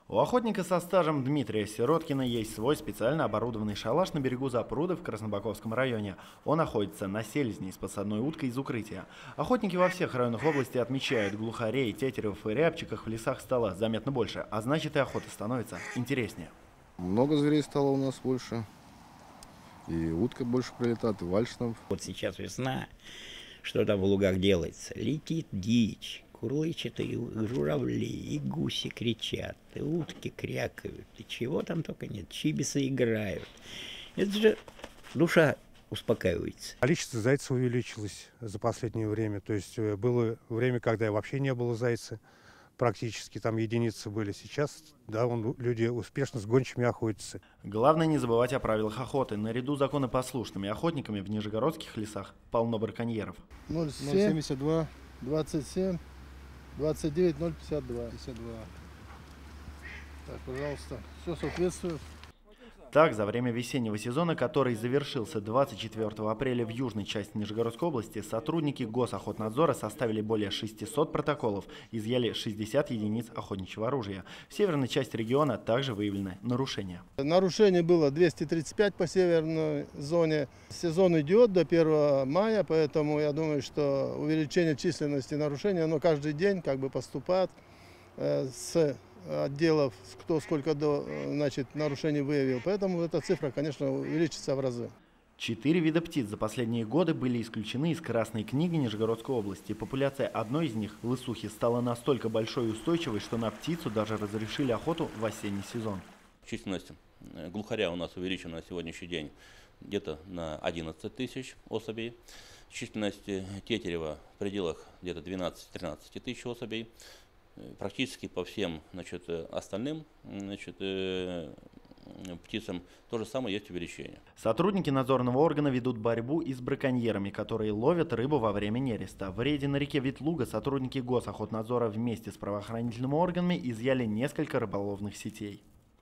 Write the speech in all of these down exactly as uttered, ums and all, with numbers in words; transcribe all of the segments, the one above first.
У охотника со стажем Дмитрия Сироткина есть свой специально оборудованный шалаш на берегу Запруды в Краснобаковском районе. Он находится на селезне с подсадной уткой из укрытия. Охотники во всех районах области отмечают, глухарей, тетерев и рябчиков в лесах стало заметно больше, а значит и охота становится интереснее. Много зверей стало у нас больше. И утка больше прилетает, и вальшнов. Вот сейчас весна, что там в лугах делается? Летит дичь, курлычет, и журавли, и гуси кричат, и утки крякают, и чего там только нет, чибисы играют. Это же душа успокаивается. Количество зайцев увеличилось за последнее время. То есть было время, когда вообще не было зайца. Практически там единицы были. Сейчас, да, он, люди успешно с гончими охотятся. Главное не забывать о правилах охоты. Наряду с законопослушными охотниками в нижегородских лесах полно браконьеров. ноль семьдесят два, двадцать семь, двадцать девять, ноль пятьдесят два. Так, пожалуйста, все соответствует. Так, за время весеннего сезона, который завершился двадцать четвёртого апреля в южной части Нижегородской области, сотрудники Госохотнадзора составили более шестисот протоколов, изъяли шестьдесят единиц охотничьего оружия. В северной части региона также выявлены нарушения. Нарушений было двести тридцать пять по северной зоне. Сезон идет до первого мая, поэтому я думаю, что увеличение численности нарушений, оно каждый день как бы поступает э, с отделов, кто сколько до, значит, нарушений выявил. Поэтому эта цифра, конечно, увеличится в разы. Четыре вида птиц за последние годы были исключены из Красной книги Нижегородской области. Популяция одной из них, лысухи, стала настолько большой и устойчивой, что на птицу даже разрешили охоту в осенний сезон. Численность глухаря у нас увеличена на сегодняшний день где-то на одиннадцать тысяч особей. Численность тетерева в пределах где-то двенадцать-тринадцать тысяч особей. Практически по всем, значит, остальным, значит, э, птицам то же самое есть увеличение. Сотрудники надзорного органа ведут борьбу и с браконьерами, которые ловят рыбу во время нереста. В рейде на реке Ветлуга сотрудники Госохотнадзора вместе с правоохранительными органами изъяли несколько рыболовных сетей.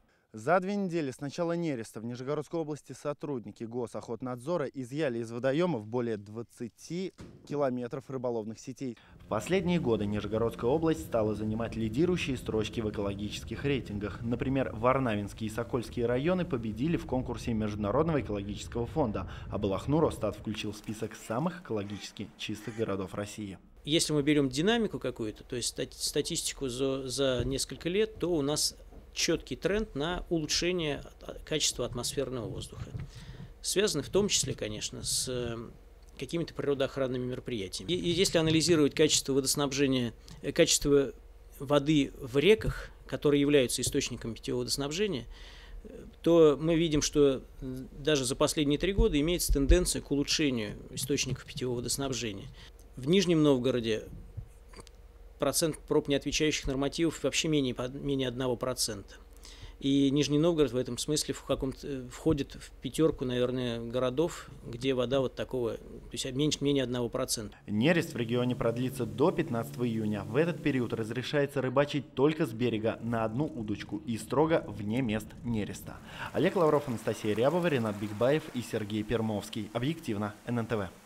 За две недели с начала нереста в Нижегородской области сотрудники Госохотнадзора изъяли из водоемов более двадцати километров рыболовных сетей. В последние годы Нижегородская область стала занимать лидирующие строчки в экологических рейтингах. Например, Варнавинские и Сокольские районы победили в конкурсе Международного экологического фонда, а Балахну Росстат включил в список самых экологически чистых городов России. Если мы берем динамику какую-то, то есть статистику за, за несколько лет, то у нас четкий тренд на улучшение качества атмосферного воздуха. Связаны в том числе, конечно, с какими-то природоохранными мероприятиями. И если анализировать качество водоснабжения, качество воды в реках, которые являются источником питьевого водоснабжения, то мы видим, что даже за последние три года имеется тенденция к улучшению источников питьевого водоснабжения. В Нижнем Новгороде процент проб, не отвечающих нормативов, вообще менее, менее одного процента. И Нижний Новгород в этом смысле в каком-то входит в пятерку, наверное, городов, где вода вот такого, то есть меньше, менее одного процента. Нерест в регионе продлится до пятнадцатого июня. В этот период разрешается рыбачить только с берега на одну удочку и строго вне мест нереста. Олег Лавров, Анастасия Рябова, Ренат Бигбаев и Сергей Пермовский. Объективно, эн эн тэ вэ.